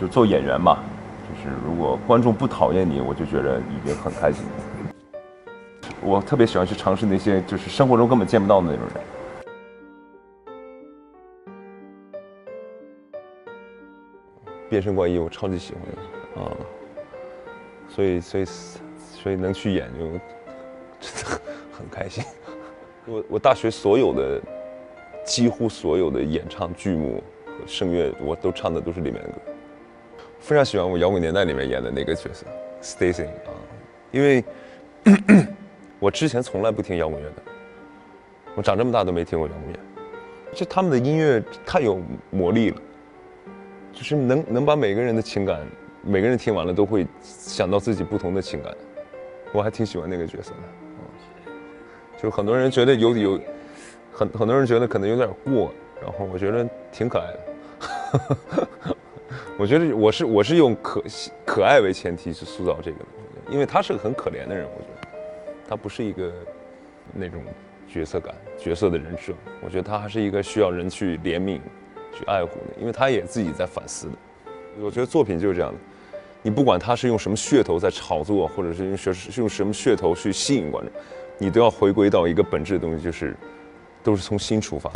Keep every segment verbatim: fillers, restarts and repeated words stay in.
就做演员嘛，就是如果观众不讨厌你，我就觉得已经很开心。我特别喜欢去尝试那些就是生活中根本见不到的那种人。变身怪医我超级喜欢啊，所以所以所以能去演就真的很很开心。我我大学所有的几乎所有的演唱剧目和声乐，我都唱的都是里面的歌。非常喜欢我摇滚年代里面演的那个角色 Stacy 啊，因为我之前从来不听摇滚乐的，我长这么大都没听过摇滚乐。就他们的音乐太有魔力了，就是能能把每个人的情感，每个人听完了都会想到自己不同的情感。我还挺喜欢那个角色的，嗯，就很多人觉得有有，很很多人觉得可能有点过，然后我觉得挺可爱的。我觉得我是我是用可可爱为前提去塑造这个的，因为他是个很可怜的人，我觉得他不是一个那种角色感角色的人设，我觉得他还是一个需要人去怜悯、去爱护的，因为他也自己在反思的。我觉得作品就是这样的，你不管他是用什么噱头在炒作，或者是用是用什么噱头去吸引观众，你都要回归到一个本质的东西，就是都是从心出发。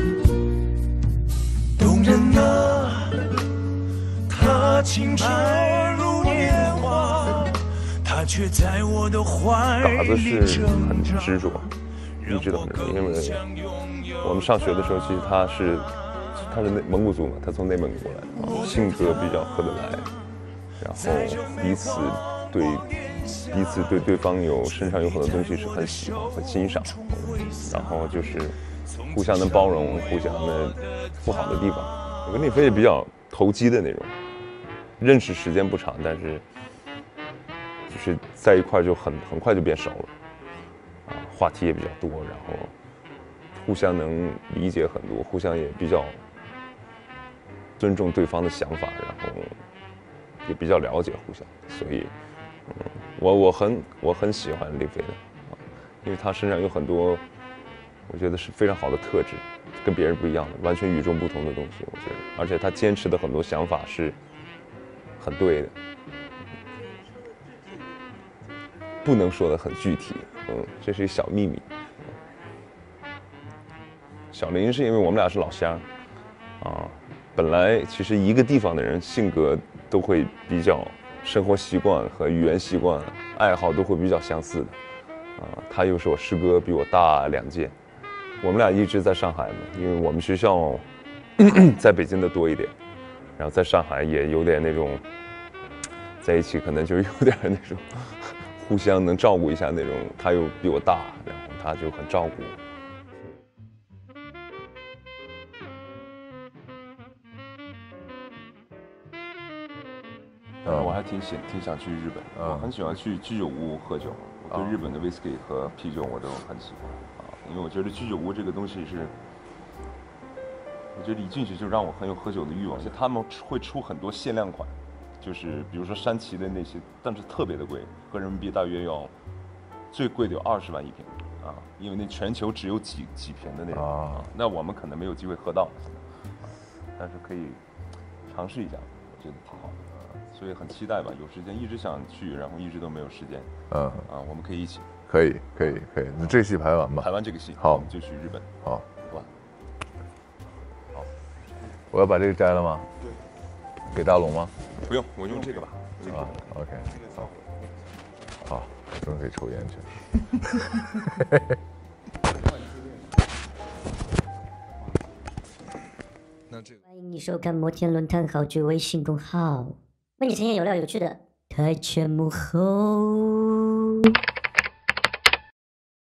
动人啊，他青春如年华，他却在我的怀里。嘎子是很执着，一直都很执着，因为我们上学的时候，其实他是他是内蒙古族嘛，他从内蒙古过来的，性格比较合得来，然后彼此对彼此对对方有身上有很多东西是很喜欢、很欣赏，然后就是互相的包容，互相的不好的地方。我跟李飞也比较投机的那种，认识时间不长，但是就是在一块就很很快就变熟了，啊，话题也比较多，然后互相能理解很多，互相也比较尊重对方的想法，然后也比较了解互相，所以，嗯，我我很我很喜欢李飞的，啊，因为他身上有很多，我觉得是非常好的特质，跟别人不一样的，完全与众不同的东西，我觉得，而且他坚持的很多想法是很对的，不能说的很具体，嗯，这是一小秘密。小林是因为我们俩是老乡，啊，本来其实一个地方的人性格都会比较，生活习惯和语言习惯、爱好都会比较相似的，啊，他又是我师哥，比我大两届，我们俩一直在上海嘛，因为我们学校在北京的多一点，然后在上海也有点那种，在一起可能就有点那种互相能照顾一下那种，他又比我大，然后他就很照顾我。但是我还挺想挺想去日本，嗯，我很喜欢去居酒屋喝酒，我对日本的 whisky 和啤酒我都很喜欢啊，因为我觉得居酒屋这个东西是，我觉得一进去就让我很有喝酒的欲望，而且他们会出很多限量款，就是比如说山崎的那些，但是特别的贵，合人民币大约要最贵的有二十万一瓶啊，因为那全球只有几几瓶的那种啊，那我们可能没有机会喝到，啊，但是可以尝试一下，我觉得挺好的。所以很期待吧，有时间一直想去，然后一直都没有时间。嗯啊，我们可以一起。 可以，可以，可以。那这戏排完吧？ 排完这个戏， 好， 我们就去日本。 好， 好吧。好， 我要把这个摘了吗？ 对。 给大龙吗？ 不用，我用这个吧。 啊 ，OK， 好，好，终于可以抽烟去了。 欢迎你收看摩天论坛好剧微信公号，为你呈现有料有趣的台前幕后。